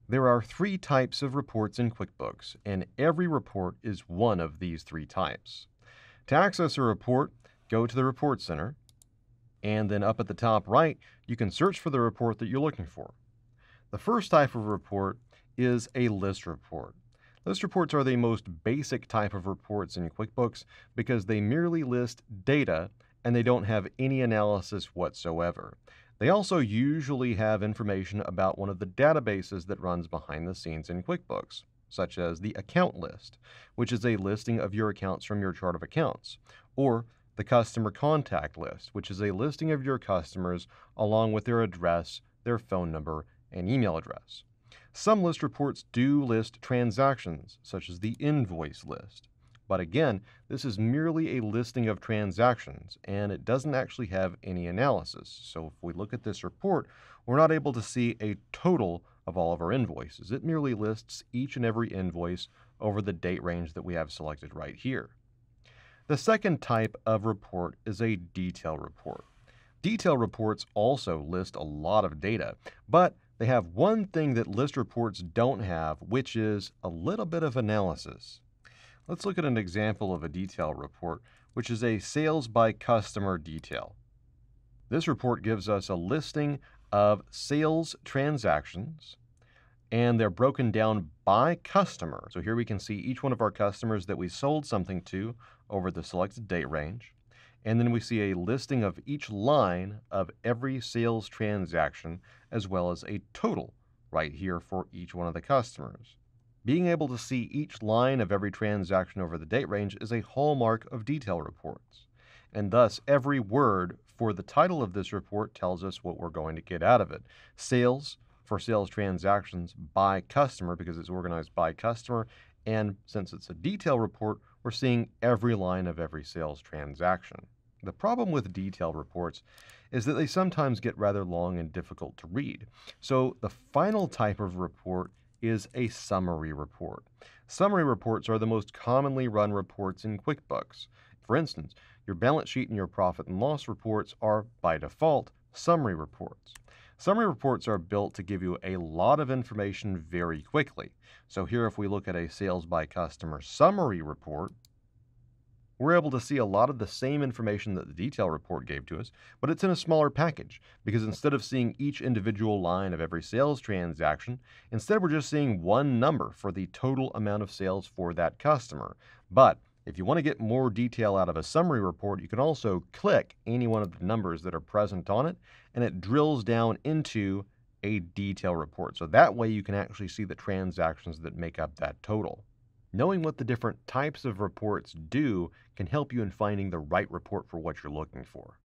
There are three types of reports in QuickBooks, and every report is one of these three types. To access a report, go to the Report Center, and then up at the top right, you can search for the report that you're looking for. The first type of report is a list report. List reports are the most basic type of reports in QuickBooks because they merely list data and they don't have any analysis whatsoever. They also usually have information about one of the databases that runs behind the scenes in QuickBooks, such as the account list, which is a listing of your accounts from your chart of accounts, or the customer contact list, which is a listing of your customers along with their address, their phone number, and email address. Some list reports do list transactions, such as the invoice list. But again, this is merely a listing of transactions, and it doesn't actually have any analysis. So if we look at this report, we're not able to see a total of all of our invoices. It merely lists each and every invoice over the date range that we have selected right here. The second type of report is a detail report. Detail reports also list a lot of data, but they have one thing that list reports don't have, which is a little bit of analysis. Let's look at an example of a detail report, which is a sales by customer detail. This report gives us a listing of sales transactions, and they're broken down by customer. So here we can see each one of our customers that we sold something to over the selected date range. And then we see a listing of each line of every sales transaction, as well as a total right here for each one of the customers. Being able to see each line of every transaction over the date range is a hallmark of detail reports. And thus, every word for the title of this report tells us what we're going to get out of it. Sales for sales transactions by customer, because it's organized by customer. And since it's a detail report, we're seeing every line of every sales transaction. The problem with detail reports is that they sometimes get rather long and difficult to read. So the final type of report is a summary report. Summary reports are the most commonly run reports in QuickBooks. For instance, your balance sheet and your profit and loss reports are, by default, summary reports. Summary reports are built to give you a lot of information very quickly. So here, if we look at a sales by customer summary report, we're able to see a lot of the same information that the detail report gave to us, but it's in a smaller package because instead of seeing each individual line of every sales transaction, instead we're just seeing one number for the total amount of sales for that customer. But if you want to get more detail out of a summary report, you can also click any one of the numbers that are present on it, and it drills down into a detail report. So that way you can actually see the transactions that make up that total. Knowing what the different types of reports do can help you in finding the right report for what you're looking for.